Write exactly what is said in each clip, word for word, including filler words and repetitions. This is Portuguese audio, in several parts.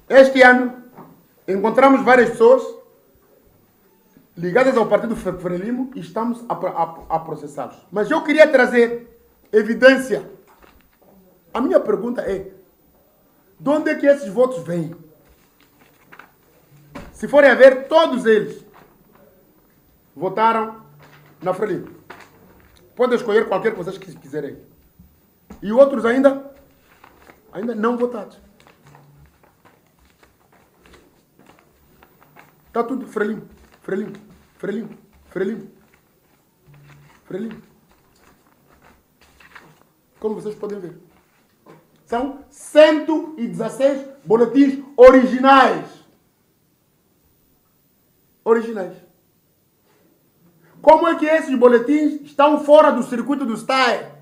Este ano, encontramos várias pessoas ligadas ao partido Frelimo e estamos a, a, a processá-los. Mas eu queria trazer evidência. A minha pergunta é, de onde é que esses votos vêm? Se forem a ver, todos eles votaram na Frelimo. Podem escolher qualquer que vocês quiserem. E outros ainda, ainda não votados. Está tudo Frelimo, Frelimo, Frelimo, Frelimo, Frelimo. Como vocês podem ver. São cento e dezesseis boletins originais. Originais. Como é que esses boletins estão fora do circuito do S T A E?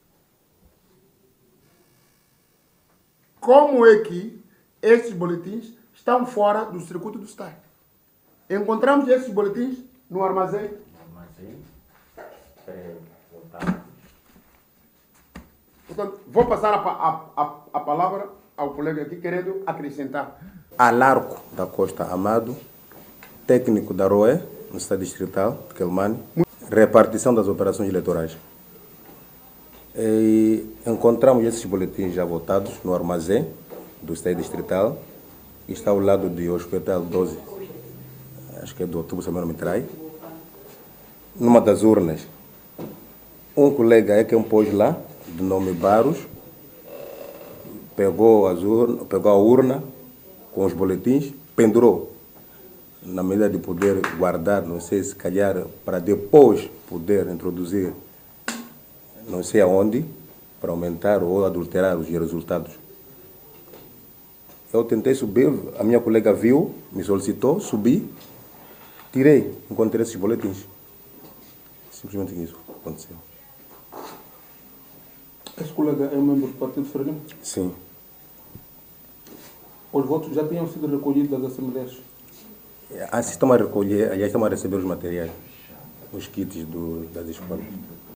Como é que esses boletins estão fora do circuito do S T A E? Encontramos esses boletins no armazém. Armazém. Portanto, vou passar a, a, a, a palavra ao colega aqui querendo acrescentar. Alarco da Costa Amado, técnico da R O E, no Estado Distrital de Quelimane, repartição das operações eleitorais. E encontramos esses boletins já votados no armazém do Estado Distrital, que está ao lado do Hospital doze, acho que é do Outubro, se não me trai. Numa das urnas, um colega é quem pôs lá, de nome Barros, pegou, as urna, pegou a urna com os boletins, pendurou, na medida de poder guardar, não sei se calhar, para depois poder introduzir, não sei aonde, para aumentar ou adulterar os resultados. Eu tentei subir, a minha colega viu, me solicitou, subi, tirei, encontrei esses boletins. Simplesmente isso aconteceu. Esse colega é um membro do Partido Frelimo? Sim. Os votos já tinham sido recolhidos das assembleias? Assim estão a recolher, aliás, estão a receber os materiais, os kits do, das escolas.